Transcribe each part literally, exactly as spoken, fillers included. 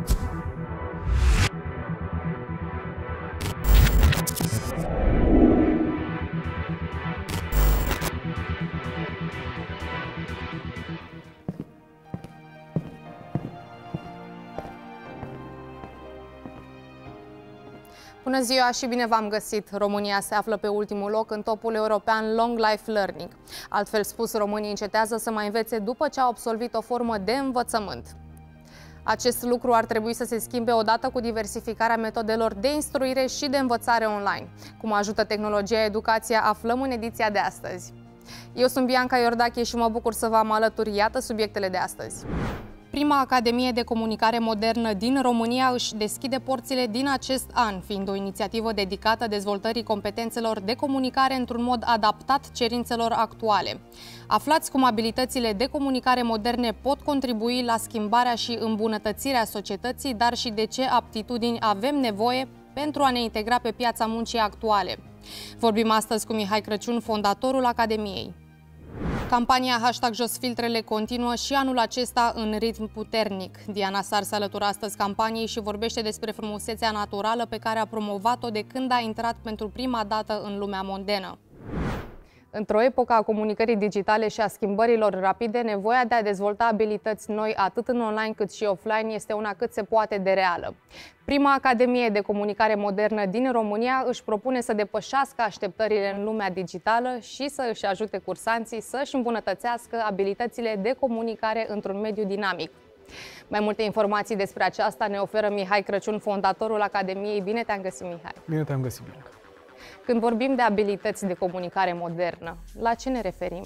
Bună ziua și bine v-am găsit! România se află pe ultimul loc în topul european Long Life Learning. Altfel spus, românii încetează să mai învețe după ce au absolvit o formă de învățământ. Acest lucru ar trebui să se schimbe odată cu diversificarea metodelor de instruire și de învățare online. Cum ajută tehnologia educația, aflăm în ediția de astăzi. Eu sunt Bianca Iordache și mă bucur să vă am alături. Iată subiectele de astăzi. Prima Academie de Comunicare Modernă din România își deschide porțile din acest an, fiind o inițiativă dedicată dezvoltării competențelor de comunicare într-un mod adaptat cerințelor actuale. Aflați cum abilitățile de comunicare moderne pot contribui la schimbarea și îmbunătățirea societății, dar și de ce aptitudini avem nevoie pentru a ne integra pe piața muncii actuale. Vorbim astăzi cu Mihai Crăciun, fondatorul Academiei. Campania Hashtag Jos Filtrele continuă și anul acesta în ritm puternic. Diana Sar se alătură astăzi campaniei și vorbește despre frumusețea naturală pe care a promovat-o de când a intrat pentru prima dată în lumea mondenă. Într-o epocă a comunicării digitale și a schimbărilor rapide, nevoia de a dezvolta abilități noi atât în online cât și offline este una cât se poate de reală. Prima Academie de Comunicare Modernă din România își propune să depășească așteptările în lumea digitală și să își ajute cursanții să își îmbunătățească abilitățile de comunicare într-un mediu dinamic. Mai multe informații despre aceasta ne oferă Mihai Crăciun, fondatorul Academiei. Bine te-am găsit, Mihai! Bine te-am găsit, Bianca! Când vorbim de abilități de comunicare modernă, la ce ne referim?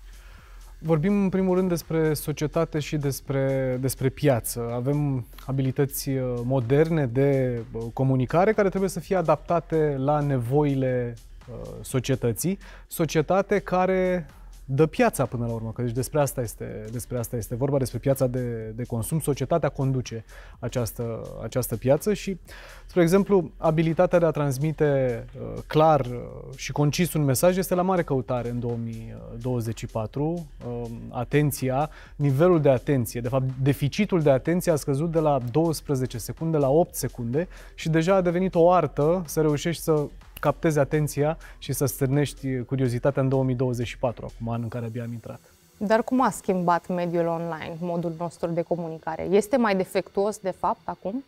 Vorbim în primul rând despre societate și despre, despre piață. Avem abilități moderne de comunicare care trebuie să fie adaptate la nevoile societății. Societate care dă piața până la urmă, că deci despre asta este, despre asta este vorba, despre piața de, de consum. Societatea conduce această, această piață și, spre exemplu, abilitatea de a transmite uh, clar uh, și concis un mesaj este la mare căutare în două mii douăzeci și patru. Uh, atenția, nivelul de atenție, de fapt deficitul de atenție a scăzut de la douăsprezece secunde la opt secunde și deja a devenit o artă să reușești să captezi atenția și să stârnești curiozitatea în două mii douăzeci și patru, acum an în care abia am intrat. Dar cum a schimbat mediul online, modul nostru de comunicare? Este mai defectuos, de fapt, acum?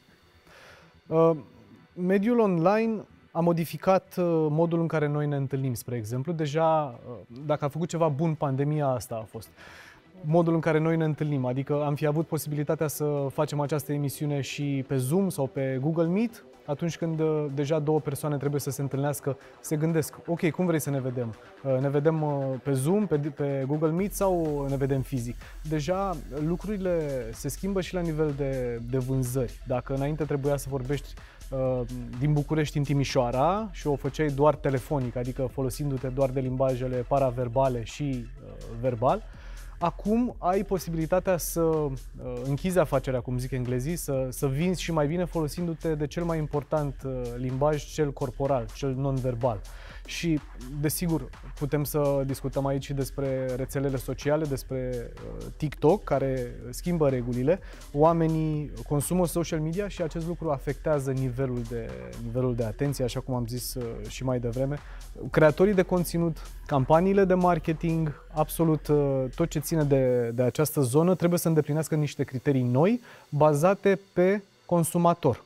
Uh, mediul online a modificat uh, modul în care noi ne întâlnim, spre exemplu. Deja, uh, dacă a făcut ceva bun, pandemia asta a fost. Modul în care noi ne întâlnim, adică am fi avut posibilitatea să facem această emisiune și pe Zoom sau pe Google Meet, atunci când uh, deja două persoane trebuie să se întâlnească, se gândesc, ok, cum vrei să ne vedem? Uh, ne vedem uh, pe Zoom, pe, pe Google Meet sau ne vedem fizic? Deja lucrurile se schimbă și la nivel de, de vânzări. Dacă înainte trebuia să vorbești uh, din București în Timișoara și o făceai doar telefonic, adică folosindu-te doar de limbajele paraverbale și uh, verbal, acum ai posibilitatea să uh, închizi afacerea, cum zic englezii, să, să vinzi și mai bine folosindu-te de cel mai important uh, limbaj, cel corporal, cel non-verbal. Și, desigur, putem să discutăm aici și despre rețelele sociale, despre uh, TikTok, care schimbă regulile. Oamenii consumă social media și acest lucru afectează nivelul de, nivelul de atenție, așa cum am zis uh, și mai devreme. Creatorii de conținut, campaniile de marketing, absolut uh, tot ce ține de, de această zonă trebuie să îndeplinească niște criterii noi, bazate pe consumator.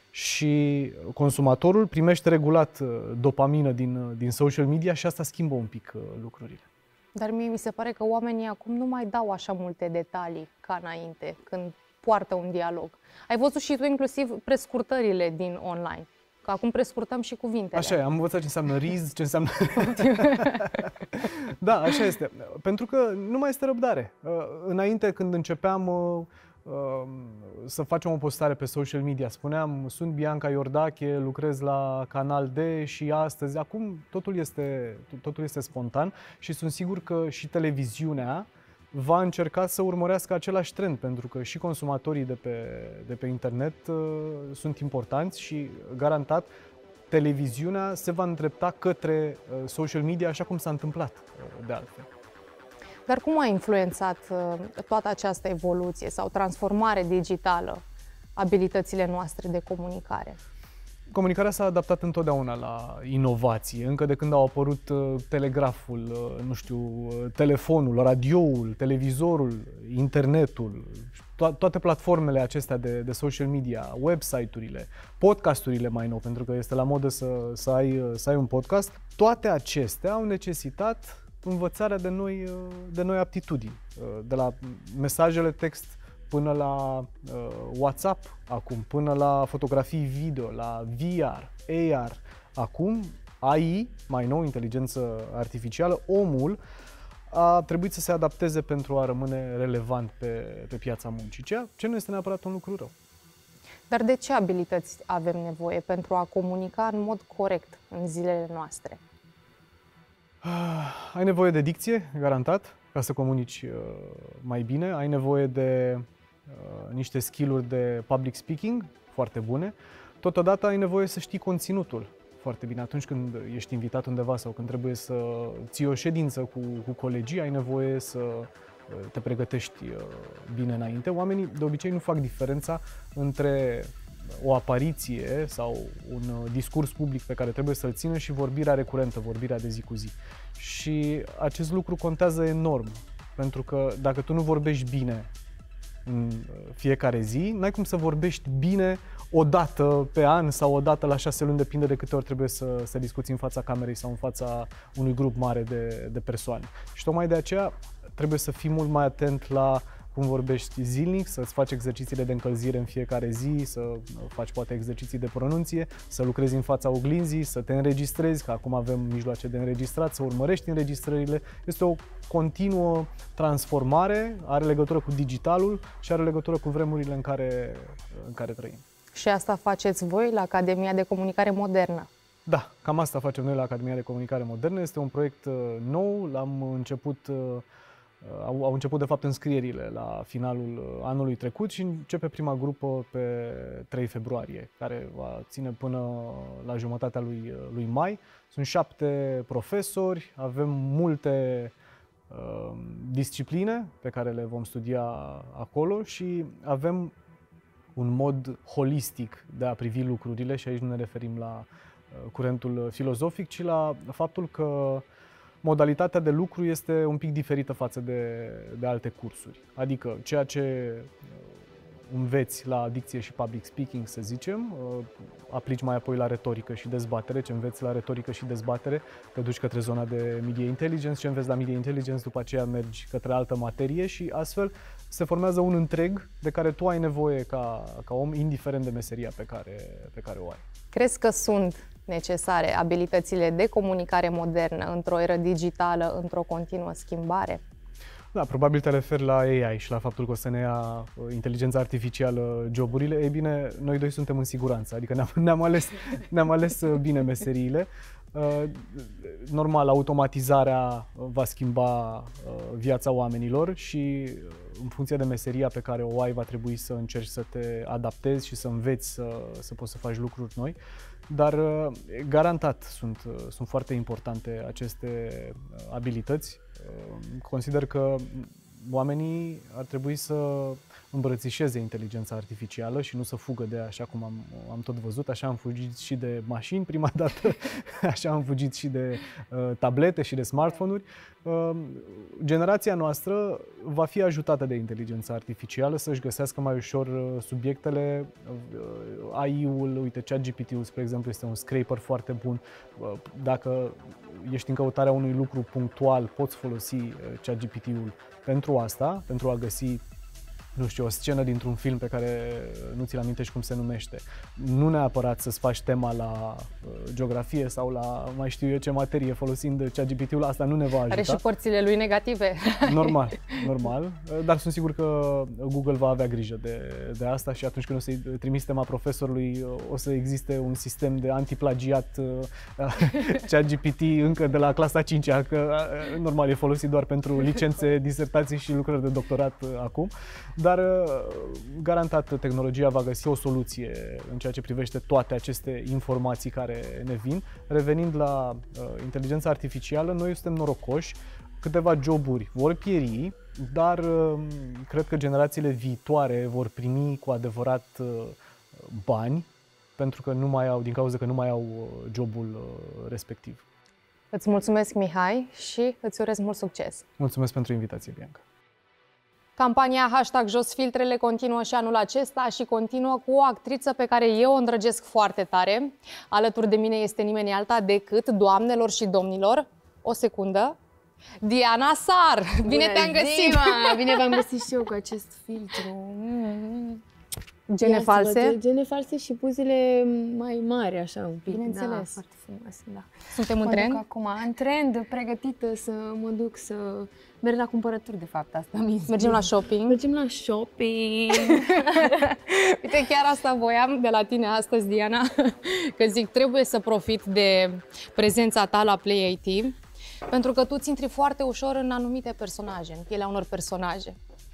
Și consumatorul primește regulat dopamină din, din social media și asta schimbă un pic lucrurile. Dar mie mi se pare că oamenii acum nu mai dau așa multe detalii ca înainte, când poartă un dialog. Ai văzut și tu inclusiv prescurtările din online, că acum prescurtăm și cuvintele. Așa e, am învățat ce înseamnă riz, ce înseamnă... Da, așa este. Pentru că nu mai este răbdare. Înainte, când începeam să facem o postare pe social media, spuneam, sunt Bianca Iordache, lucrez la Canal D și astăzi, acum totul este, totul este spontan și sunt sigur că și televiziunea va încerca să urmărească același trend, pentru că și consumatorii de pe, de pe internet uh, sunt importanți și garantat televiziunea se va îndrepta către uh, social media, așa cum s-a întâmplat uh, de altfel. Dar cum a influențat uh, toată această evoluție sau transformare digitală abilitățile noastre de comunicare? Comunicarea s-a adaptat întotdeauna la inovație, încă de când au apărut uh, telegraful, uh, nu știu, uh, telefonul, radioul, televizorul, internetul, to- toate platformele acestea de, de social media, website-urile, podcasturile mai nou, pentru că este la modă să, să, ai, să ai un podcast. Toate acestea au necesitat învățarea de noi, uh, de noi aptitudini, uh, de la mesajele text până la uh, WhatsApp acum, până la fotografii video, la V R, A R. Acum, A I, mai nou, inteligență artificială, omul a trebuit să se adapteze pentru a rămâne relevant pe, pe piața muncii, ceea ce nu este neapărat un lucru rău. Dar de ce abilități avem nevoie pentru a comunica în mod corect în zilele noastre? Ai nevoie de dicție, garantat, ca să comunici uh, mai bine. Ai nevoie de uh, niște skill-uri de public speaking foarte bune. Totodată ai nevoie să știi conținutul foarte bine. Atunci când ești invitat undeva sau când trebuie să ții o ședință cu, cu colegii, ai nevoie să uh, te pregătești uh, bine înainte. Oamenii de obicei nu fac diferența între o apariție sau un discurs public pe care trebuie să-l țină și vorbirea recurentă, vorbirea de zi cu zi. Și acest lucru contează enorm, pentru că dacă tu nu vorbești bine în fiecare zi, n-ai cum să vorbești bine o dată pe an sau o dată la șase luni, depinde de câte ori trebuie să, să discuți în fața camerei sau în fața unui grup mare de, de persoane. Și tocmai de aceea trebuie să fii mult mai atent la cum vorbești zilnic, să-ți faci exercițiile de încălzire în fiecare zi, să faci poate exerciții de pronunție, să lucrezi în fața oglinzii, să te înregistrezi, că acum avem mijloace de înregistrat, să urmărești înregistrările. Este o continuă transformare, are legătură cu digitalul și are legătură cu vremurile în care, în care trăim. Și asta faceți voi la Academia de Comunicare Modernă? Da, cam asta facem noi la Academia de Comunicare Modernă. Este un proiect nou, l-am început Au, au început de fapt înscrierile la finalul anului trecut și începe prima grupă pe trei februarie, care va ține până la jumătatea lui, lui mai. Sunt șapte profesori, avem multe uh, discipline pe care le vom studia acolo și avem un mod holistic de a privi lucrurile și aici nu ne referim la uh, curentul filozofic, ci la faptul că modalitatea de lucru este un pic diferită față de, de alte cursuri. Adică ceea ce înveți la dicție și public speaking, să zicem, aplici mai apoi la retorică și dezbatere. Ce înveți la retorică și dezbatere, te duci către zona de media intelligence, ce înveți la media intelligence, după aceea mergi către altă materie și astfel se formează un întreg de care tu ai nevoie ca, ca om, indiferent de meseria pe care, pe care o ai. Crezi că sunt necesare abilitățile de comunicare modernă într-o eră digitală, într-o continuă schimbare? Da, probabil te referi la A I și la faptul că o să ne ia inteligența artificială joburile. Ei bine, noi doi suntem în siguranță, adică ne-am, ne-am ales, ne-am ales bine meseriile. Normal, automatizarea va schimba viața oamenilor și în funcție de meseria pe care o ai, va trebui să încerci să te adaptezi și să înveți să, să poți să faci lucruri noi. Dar garantat sunt, sunt foarte importante aceste abilități. Consider că oamenii ar trebui să îmbrățișeze inteligența artificială și nu să fugă de ea, așa cum am, am tot văzut. Așa am fugit și de mașini prima dată, așa am fugit și de uh, tablete și de smartphone-uri. Uh, generația noastră va fi ajutată de inteligența artificială să-și găsească mai ușor uh, subiectele. Uh, A I-ul, uite, ChatGPT-ul, spre exemplu, este un scraper foarte bun. Uh, dacă ești în căutarea unui lucru punctual, poți folosi uh, ChatGPT-ul pentru asta, pentru a găsi, nu știu, o scenă dintr-un film pe care nu ți-l amintești cum se numește. Nu neapărat să-ți faci tema la uh, geografie sau la mai știu eu ce materie folosind ChatGPT-ul, asta nu ne va ajuta. Are și părțile lui negative. Normal, normal, dar sunt sigur că Google va avea grijă de, de asta și atunci când o să-i trimiți tema profesorului, o să existe un sistem de antiplagiat uh, ChatGPT încă de la clasa a cincea, că uh, normal e folosit doar pentru licențe, disertații și lucrări de doctorat uh, acum. Dar garantat tehnologia va găsi o soluție în ceea ce privește toate aceste informații care ne vin. Revenind la uh, inteligența artificială, noi suntem norocoși câteva joburi vor pieri, dar cred că generațiile viitoare vor primi cu adevărat bani, pentru că nu mai au, din cauza că nu mai au jobul respectiv. Îți mulțumesc, Mihai, și îți urez mult succes! Mulțumesc pentru invitație, Bianca! Campania hashtag Jos Filtrele continuă și anul acesta și continuă cu o actriță pe care eu o îndrăgesc foarte tare. Alături de mine este nimeni alta decât, doamnelor și domnilor, o secundă, Diana Sar! Bine te-am găsit! Bine v-am găsit și eu cu acest filtru. Mm. Gene false? Gene false și buzele mai mari, așa, un pic. Bineînțeles. Da, foarte frumoase, da. Suntem în trend? Acum, în trend, pregătită să mă duc să merg la cumpărături, de fapt, asta mi Mergem la shopping? Mergem la shopping! Uite, chiar asta voiam de la tine astăzi, Diana, că zic, trebuie să profit de prezența ta la Play A T, pentru că tu ți intri foarte ușor în anumite personaje, în pielea unor personaje.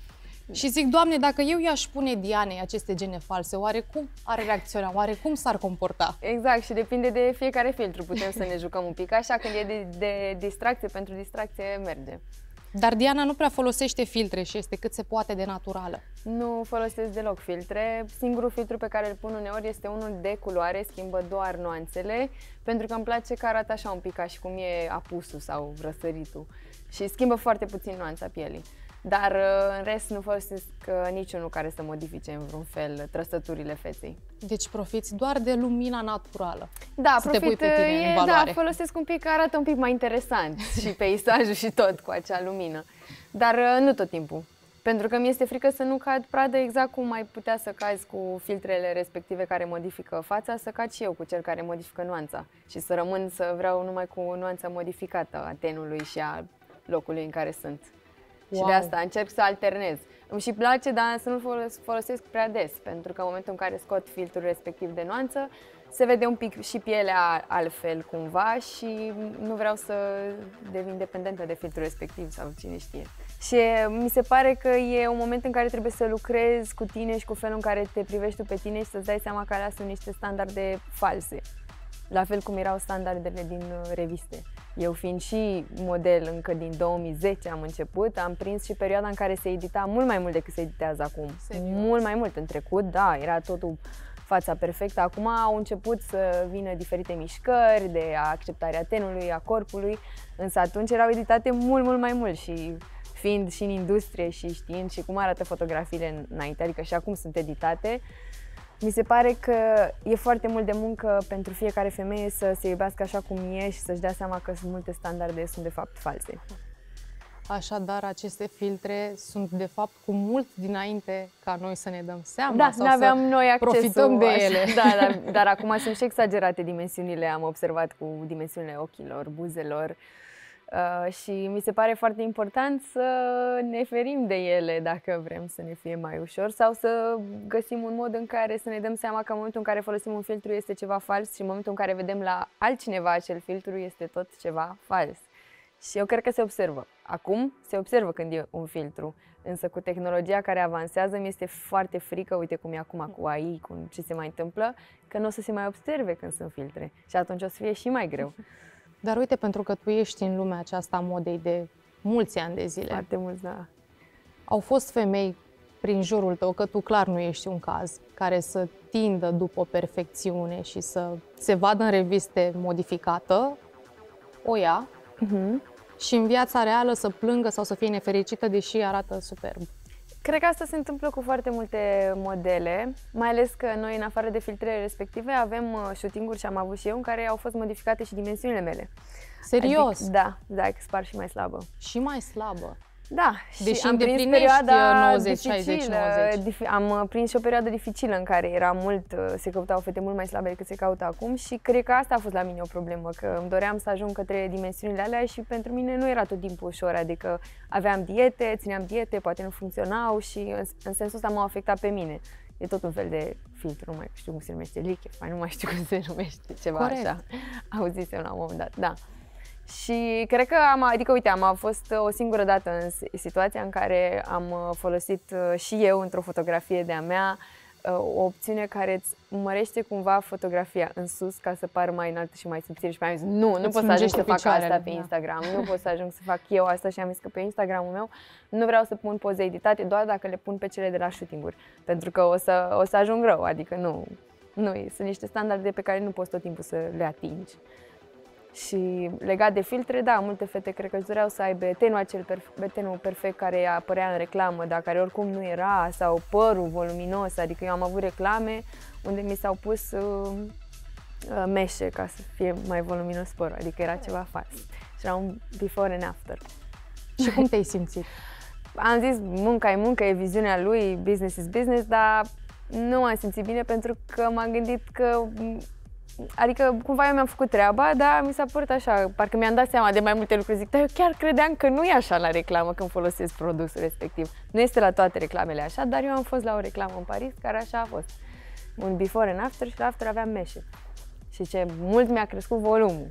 Și zic, Doamne, dacă eu i-aș pune Dianei aceste gene false, oare cum ar reacționa, oare cum s-ar comporta? Exact, și depinde de fiecare filtru. Putem să ne jucăm un pic așa, când e de, de distracție, pentru distracție merge. Dar Diana nu prea folosește filtre și este cât se poate de naturală. Nu folosesc deloc filtre. Singurul filtru pe care îl pun uneori este unul de culoare, schimbă doar nuanțele, pentru că îmi place că arată așa un pic ca și cum e apusul sau răsăritul. Și schimbă foarte puțin nuanța pielii. Dar în rest nu folosesc niciunul care să modifice în vreun fel trăsăturile feței. Deci profiți doar de lumina naturală. Da, să profit, te pui pe tine e, în valoare. Da, folosesc un pic, arată un pic mai interesant și peisajul și tot cu acea lumină. Dar nu tot timpul. Pentru că mi este frică să nu cad pradă, exact cum ai putea să cazi cu filtrele respective care modifică fața, să cad și eu cu cel care modifică nuanța. Și să rămân să vreau numai cu nuanța modificată a tenului și a locului în care sunt. Wow. Și de asta încerc să alternez. Îmi și place, dar să nu folosesc prea des, pentru că în momentul în care scot filtrul respectiv de nuanță, se vede un pic și pielea altfel cumva și nu vreau să devin dependentă de filtrul respectiv sau cine știe. Și mi se pare că e un moment în care trebuie să lucrezi cu tine și cu felul în care te privești tu pe tine și să-ți dai seama că alea sunt niște standarde false. La fel cum erau standardele din reviste. Eu fiind și model încă din două mii zece am început, am prins și perioada în care se edita mult mai mult decât se editează acum. Serios? Mult mai mult în trecut, da, era totul fața perfectă. Acum au început să vină diferite mișcări de acceptarea tenului, a corpului, însă atunci erau editate mult, mult mai mult și fiind și în industrie și știind și cum arată fotografiile înainte, adică și acum sunt editate, mi se pare că e foarte mult de muncă pentru fiecare femeie să se iubească așa cum e și să-și dea seama că sunt multe standarde, sunt de fapt false. Așadar, aceste filtre sunt de fapt cu mult dinainte ca noi să ne dăm seama da, sau n-aveam să noi profităm de ele. Da, dar, dar acum sunt și exagerate dimensiunile, am observat cu dimensiunile ochilor, buzelor. Uh, și mi se pare foarte important să ne ferim de ele dacă vrem să ne fie mai ușor sau să găsim un mod în care să ne dăm seama că în momentul în care folosim un filtru este ceva fals și în momentul în care vedem la altcineva acel filtru este tot ceva fals. Și eu cred că se observă. Acum se observă când e un filtru, însă cu tehnologia care avansează mi este foarte frică, uite cum e acum cu A I, cu ce se mai întâmplă, că nu o să se mai observe când sunt filtre și atunci o să fie și mai greu. Dar uite, pentru că tu ești în lumea aceasta a modei de mulți ani de zile. Foarte mulți, da. Au fost femei prin jurul tău, că tu clar nu ești un caz, care să tindă după perfecțiune și să se vadă în reviste modificată, o ia, uh-huh. și în viața reală să plângă sau să fie nefericită, deși arată superb. Cred că asta se întâmplă cu foarte multe modele, mai ales că noi, în afară de filtrele respective, avem shooting-uri și am avut și eu, în care au fost modificate și dimensiunile mele. Serios? Adică, da, da, că spar și mai slabă. Și mai slabă? Da, deși și am prins perioada nouăzeci, șaizeci, nouăzeci. Am prins și o perioadă dificilă în care era mult, se căutau fete mult mai slabe decât se caută acum și cred că asta a fost la mine o problemă, că îmi doream să ajung către dimensiunile alea și pentru mine nu era tot timpul ușor, adică aveam diete, țineam diete, poate nu funcționau și în, în sensul ăsta m-au afectat pe mine. E tot un fel de filtru, nu mai știu cum se numește, lichef, mai nu mai știu cum se numește, ceva Corect. Așa. Auzisem la un moment dat, da. Și cred că am, adică uite, am fost o singură dată în situația în care am folosit și eu într-o fotografie de-a mea o opțiune care îți mărește cumva fotografia în sus ca să pară mai înaltă și mai subțire și mi-am zis nu, nu pot să ajung să fac asta pe Instagram, nu pot să ajung să fac eu asta și am zis că pe Instagramul meu nu vreau să pun poze editate doar dacă le pun pe cele de la shooting-uri, pentru că o să, o să ajung rău, adică nu, nu, sunt niște standarde pe care nu poți tot timpul să le atingi. Și legat de filtre, da, multe fete cred că își doreau să aibă tenul acel perf- tenul perfect care apărea în reclamă, dar care oricum nu era, sau părul voluminos, adică eu am avut reclame unde mi s-au pus uh, uh, meșe ca să fie mai voluminos părul, adică era ceva fals. Și era un before and after. Și cum te-ai simțit? Am zis, munca e muncă, e viziunea lui, business is business, dar nu am simțit bine pentru că m-am gândit că adică cumva eu mi-am făcut treaba, dar mi s-a părut așa, parcă mi-am dat seama de mai multe lucruri. Zic, dar eu chiar credeam că nu e așa la reclamă când folosesc produsul respectiv. Nu este la toate reclamele așa, dar eu am fost la o reclamă în Paris care așa a fost. Un before and after și la after aveam meșe. Și ce mult mi-a crescut volumul.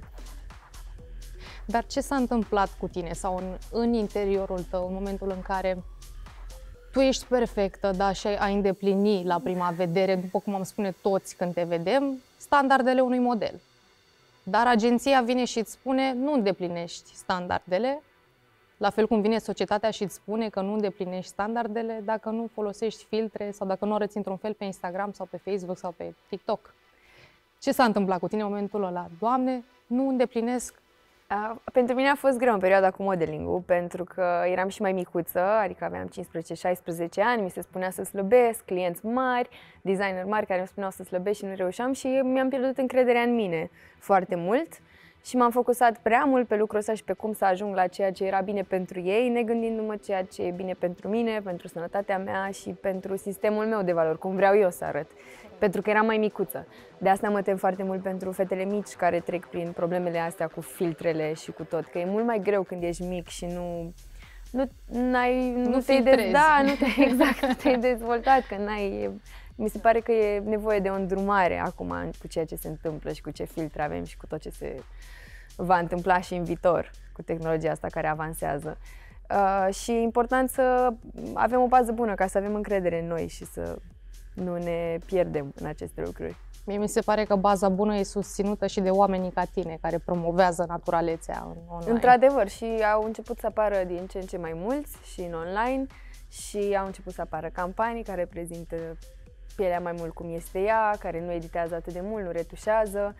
Dar ce s-a întâmplat cu tine sau în, în interiorul tău, în momentul în care tu ești perfectă, da, și ai îndeplini la prima vedere, după cum am spune toți când te vedem, standardele unui model. Dar agenția vine și îți spune, nu îndeplinești standardele, la fel cum vine societatea și îți spune că nu îndeplinești standardele dacă nu folosești filtre sau dacă nu arăți într-un fel pe Instagram sau pe Facebook sau pe TikTok. Ce s-a întâmplat cu tine în momentul ăla? Doamne, nu îndeplinesc. Uh, pentru mine a fost greu în perioada cu modeling-ul, pentru că eram și mai micuță, adică aveam cincisprezece șaisprezece ani, mi se spunea să slăbesc, clienți mari, designeri mari care îmi spuneau să slăbesc și nu reușeam și mi-am pierdut încrederea în mine foarte mult și m-am focusat prea mult pe lucrul ăsta și pe cum să ajung la ceea ce era bine pentru ei, negândindu-mă ceea ce e bine pentru mine, pentru sănătatea mea și pentru sistemul meu de valori, cum vreau eu să arăt. Pentru că eram mai micuță. De asta mă tem foarte mult pentru fetele mici care trec prin problemele astea cu filtrele și cu tot. Că e mult mai greu când ești mic și nu, nu, n-ai, nu, nu te-ai dez, da, nu te, exact, nu te-ai dezvoltat, că n-ai, mi se pare că e nevoie de o îndrumare acum cu ceea ce se întâmplă și cu ce filtre avem și cu tot ce se va întâmpla și în viitor cu tehnologia asta care avansează. Uh, și e important să avem o bază bună ca să avem încredere în noi și să nu ne pierdem în aceste lucruri. Mie mi se pare că baza bună e susținută și de oamenii ca tine, care promovează naturalețea în online. Într-adevăr, și au început să apară din ce în ce mai mulți și în online și au început să apară campanii care prezintă pielea mai mult cum este ea, care nu editează atât de mult, nu retușează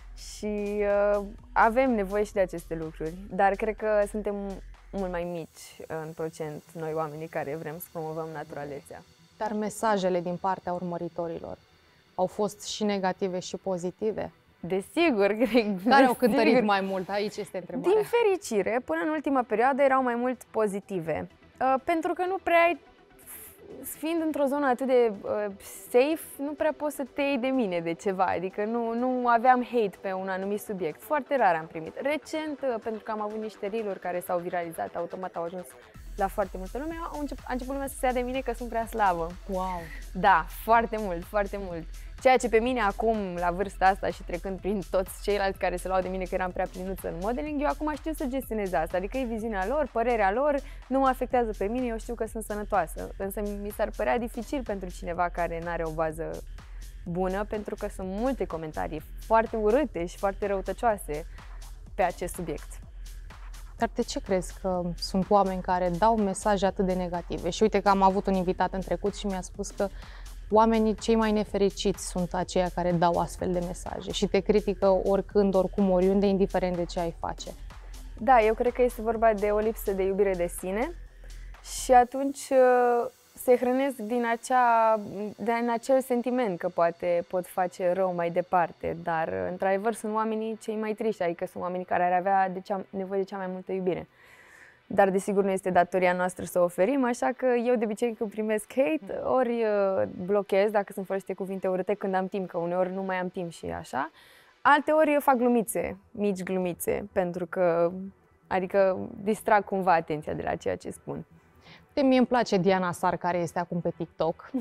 și uh, avem nevoie și de aceste lucruri, dar cred că suntem mult mai mici în procent noi oamenii care vrem să promovăm naturalețea. Dar mesajele din partea urmăritorilor au fost și negative și pozitive? Desigur, cred. Care au cântărit mai mult? Aici este întrebarea. Din fericire, până în ultima perioadă erau mai mult pozitive. Uh, pentru că nu prea ai, fiind într-o zonă atât de uh, safe, nu prea poți să te iei de mine de ceva. Adică nu, nu aveam hate pe un anumit subiect. Foarte rar am primit. Recent, uh, pentru că am avut niște reel-uri care s-au viralizat, automat au ajuns la foarte multă lume, a început, a început lumea să se ia de mine că sunt prea slabă. Wow! Da, foarte mult, foarte mult. Ceea ce pe mine acum, la vârsta asta și trecând prin toți ceilalți care se luau de mine că eram prea plinuță în modeling, eu acum știu să gestionez asta. Adică e viziunea lor, părerea lor, nu mă afectează pe mine, eu știu că sunt sănătoasă. Însă mi s-ar părea dificil pentru cineva care nu are o bază bună, pentru că sunt multe comentarii foarte urâte și foarte răutăcioase pe acest subiect. Dar de ce crezi că sunt oameni care dau mesaje atât de negative? Și uite că am avut un invitat în trecut și mi-a spus că oamenii cei mai nefericiți sunt aceia care dau astfel de mesaje și te critică oricând, oricum, oriunde, indiferent de ce ai face. Da, eu cred că este vorba de o lipsă de iubire de sine și atunci se hrănesc din, acea, din acel sentiment că poate pot face rău mai departe, dar într-adevăr sunt oamenii cei mai triști, adică sunt oamenii care ar avea de cea, nevoie de cea mai multă iubire. Dar desigur nu este datoria noastră să o oferim, așa că eu de obicei când primesc hate, ori blochez dacă sunt folosite cuvinte urâte când am timp, că uneori nu mai am timp și așa, alte ori eu fac glumițe, mici glumițe, pentru că, adică distrag cumva atenția de la ceea ce spun. De mie îmi place Diana Sar, care este acum pe TikTok.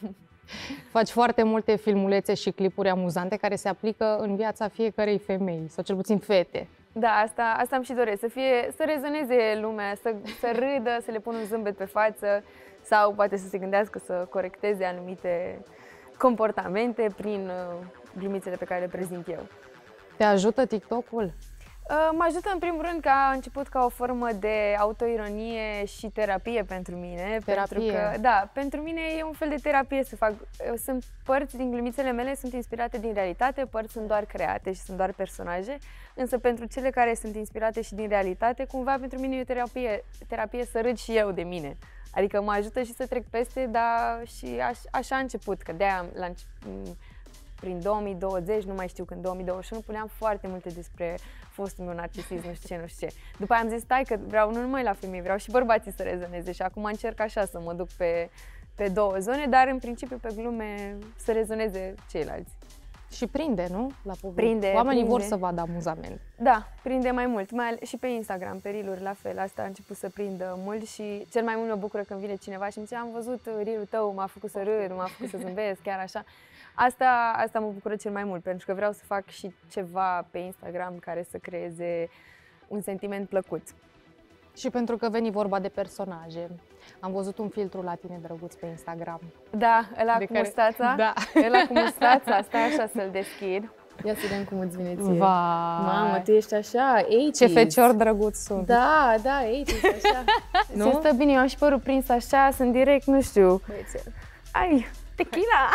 Faci foarte multe filmulețe și clipuri amuzante care se aplică în viața fiecărei femei, sau cel puțin fete. Da, asta, asta îmi și doresc, să, fie, să rezoneze lumea, să, să râdă, să le pună un zâmbet pe față sau poate să se gândească să corecteze anumite comportamente, prin uh, glumițele pe care le prezint eu. Te ajută TikTok-ul? Uh, mă ajută în primul rând că a început ca o formă de autoironie și terapie pentru mine. Terapie? Pentru că, da, pentru mine e un fel de terapie să fac. Sunt părți din glumițele mele sunt inspirate din realitate, părți sunt doar create și sunt doar personaje. Însă pentru cele care sunt inspirate și din realitate, cumva pentru mine e o terapie, terapie să râd și eu de mine. Adică mă ajută și să trec peste, dar și aș, așa a început, că de-aia la început, prin două mii douăzeci, nu mai știu când, două mii douăzeci și unu, puneam foarte multe despre fostul meu narcisism, nu știu ce, nu știu ce. După aia am zis, stai că vreau nu numai la femei, vreau și bărbații să rezoneze și acum încerc așa să mă duc pe, pe două zone, dar în principiu pe glume să rezoneze ceilalți. Și prinde, nu? La public. Prinde, Oamenii prinde. vor să vadă amuzament. Da, prinde mai mult, mai ales și pe Instagram, pe Reel-uri la fel, asta a început să prindă mult și cel mai mult mă bucură când vine cineva și îmi zice, am văzut Reel-ul tău, m-a făcut să râd, m-a făcut să zâmbesc, chiar așa. Asta, asta mă bucură cel mai mult, pentru că vreau să fac și ceva pe Instagram care să creeze un sentiment plăcut. Și pentru că veni vorba de personaje, am văzut un filtru la tine drăguț pe Instagram. Da, ăla De cu care- mustața, Da. ăla cu mustața, stai așa să-l deschid. Ia să vedem cum îți vine ție. Vai. Mamă, tu ești așa, optzeci. Ce fecior drăguț sunt. Da, da, optzeci, așa. Nu? Se stă bine, eu am și părul prins așa, sunt direct, nu știu. Ai, tequila!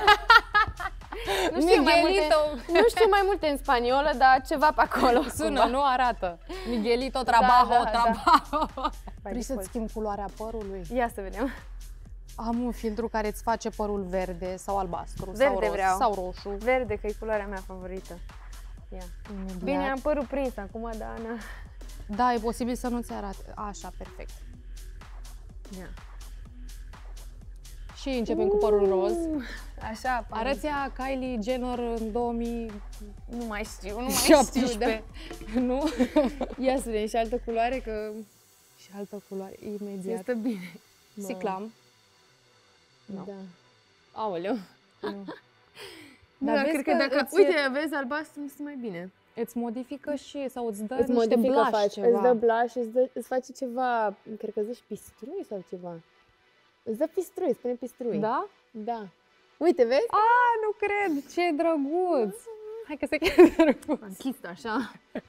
Nu știu, mai multe, Miguelito. nu știu mai multe în spaniolă, dar ceva pe acolo. Sună, cumva. nu arată. Miguelito, trabajo, da, da. trabajo. Vrei să-ți default. schimb culoarea părului? Ia să vedem. Am un filtru care îți face părul verde sau albastru Verde sau, roz, vreau. sau roșu. Verde, că e culoarea mea favorită. Ia. Imediat. Bine, am părul prins acum, dar Ana. Da, e posibil să nu-ți arate. Așa, perfect. Ia. Și începem cu părul roz. Așa, pare. Arăți a Kylie Jenner în două mii Nu mai știu, nu mai șaptesprezece. știu. Da. Nu? Ia să vedem și altă culoare, că Și altă culoare, se imediat. stă bine. Siclam. Nu. Da. Aoleu. Nu. Dar Da, vezi cred că, că dacă... îți- Uite, vezi, albastru nu stă mai bine. Îți modifică și, sau îți dă Îți niște modifică blush faci, ceva. îți dă blush, îți, dă, îți face ceva, cred că zici pistrui sau ceva. Îți dă pistrui, spune pistrui. Da? Da. Uite, vezi? A, nu cred! Ce drăguț! Hai că se chiar drăguț. Am chis așa.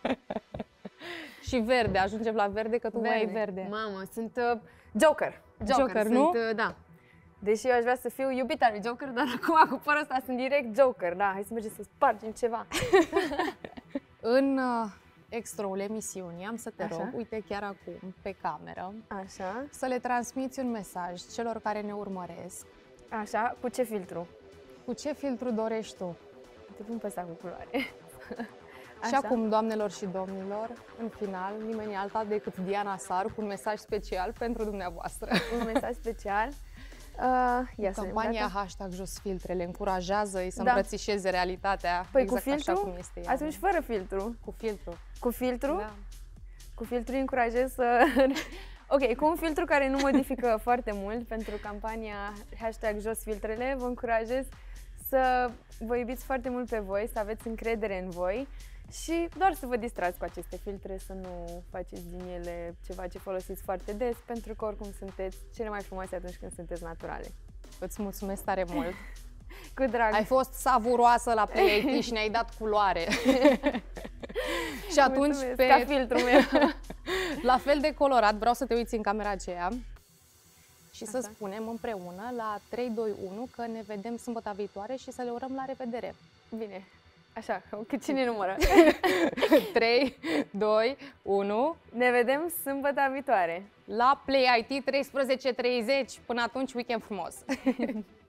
Și verde, ajungem la verde, că tu mai ai verde. Mamă, sunt uh, Joker. Joker, Joker, sunt, nu? Uh, da. Deși eu aș vrea să fiu iubita lui Joker, dar acum cu părul ăsta sunt direct Joker. Da, hai să mergem să spargem ceva. În uh, extra-ul emisiunii am să te Așa. rog, uite chiar acum, pe cameră, Așa, să le transmiți un mesaj celor care ne urmăresc. așa, cu ce filtru? Cu ce filtru dorești tu? Te pun pe ăsta cu culoare. Și Așa. acum, doamnelor și domnilor, în final, nimeni alta decât Diana Saru cu un mesaj special pentru dumneavoastră. Un mesaj special. Uh, ia să vedem, Campania gata? hashtag jos filtrele încurajează-i să Da. îmbrățișeze realitatea Păi exact cu filtru? așa cum este ea. Atunci fără filtru. Cu filtru. Cu filtru? Da. Cu filtru îi încurajez să... Ok, cu un filtru care nu modifică foarte mult pentru campania hashtag jos filtrele, vă încurajez să vă iubiți foarte mult pe voi, să aveți încredere în voi și doar să vă distrați cu aceste filtre, să nu faceți din ele ceva ce folosiți foarte des, pentru că oricum sunteți cele mai frumoase atunci când sunteți naturale. Îți mulțumesc tare mult. Cu drag! Ai fost savuroasă la Play I T și ne-ai dat culoare. Și atunci, Mulțumesc, pe, ca filtrul meu. la fel de colorat, vreau să te uiți în camera aceea și să Așa. spunem împreună la trei, doi, unu că ne vedem sâmbătă viitoare și să le urăm la revedere. Bine, așa, cât cine numără? trei, doi, unu, Ne vedem sâmbătă viitoare! la Play I T treisprezece treizeci. Până atunci, weekend frumos!